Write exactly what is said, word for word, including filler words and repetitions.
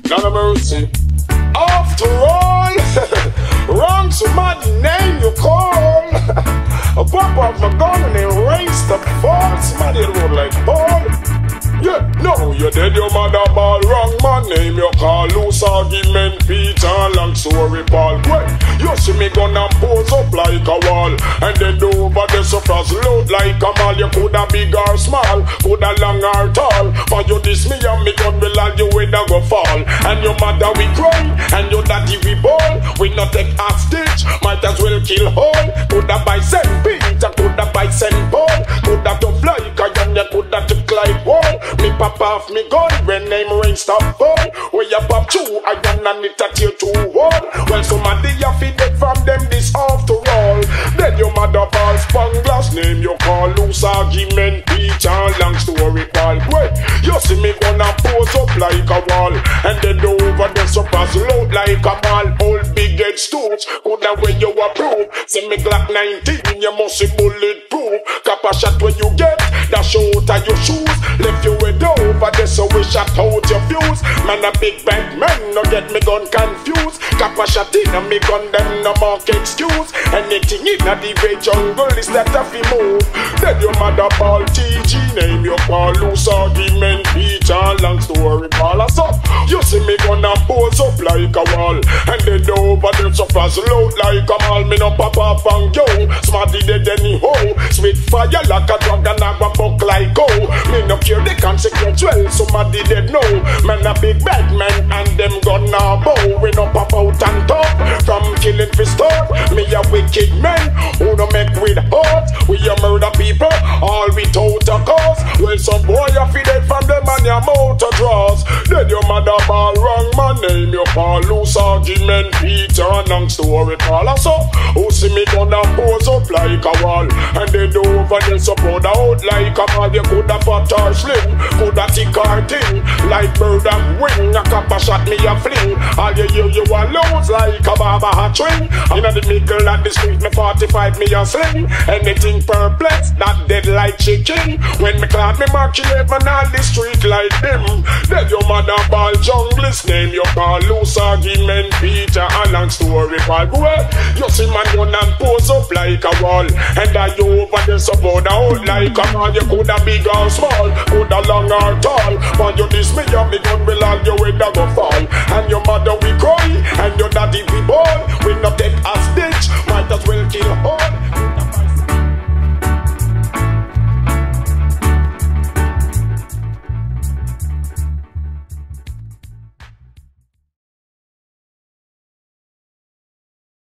none of mercy. After all, wrong somebody name you call. I pop off my gun and erase the fall. Somebody road like Paul. Yeah, no, you dead your mother ball. Wrong man name you call. Loose argument, Peter, long story Paul. Wait, you see me gonna pose up like a wall, and then over the surface load like a mall. You coulda big or small, coulda long or tall. For you this me and me gun will all you with a go fall. And your mother we cry, and your daddy we ball. We not take hostage, might as well kill whole. Coulda buy Saint Peter, coulda buy Saint Paul. Coulda tough like a gun, you coulda took like wall. Me pop off me gun when name rain stop fall. Where you pop two, I gun and it a tear two wall. Well somebody you feed it from them this after all. Then your mother ball Spanglass name you call. Loose argument, Peter, long story Paul. Wait, you see me gonna pose up like a wall, and then over the surface load like a mall. Old big head stooge, coulda when you approve. See me Glock nineteen, you must be bulletproof. Cap a shot when you get, dash out of your shoes. Left you with over there so we shot out your fuse. Man a big bad man, no get me gun confused. Cap a shot in a me gun, them no mark excuse. Anything in a the red jungle is that a fi move. Then your mother ball T G name you call. Loose argument, Peter, long story Paul. So you see me gonna pose up like a wall, and then over them suffers load like a mall. Me no pop up and go, smarty dead anyhow. Sweet fire like a dragon, I go fuck like go. Me no care the consequence, well somebody dead know. Man a big bad man and them gonna bow. We no pop out and talk from killing for start. Me a wicked man who no make with heart. We a murder people all without a cause. Well some boy a feed it from them and your mouth a draws. Then your mother ball wrong man name you call. Loose argument, Peter, long story Paul. So who see me gonna pose up like a wall, and then over the support out like a mall. You coulda fat or slim, coulda thick or thin, like bird and wing. A copper shot me a fling. All you hear you a lose like a barber hat string. Inna the middle of the street me forty-five me a sling. Anything perplex, not dead like chicken. When me clap me mark eleven on the street like them. Then your mother ball junglist name you call. Loose argument, Peter, a long story Paul. Well, you see man gun and pose up like a wall, and I you over the support out like a man. You coulda big or small, coulda long or tall. But you this me and me gun will all you with a go fall. And your mother we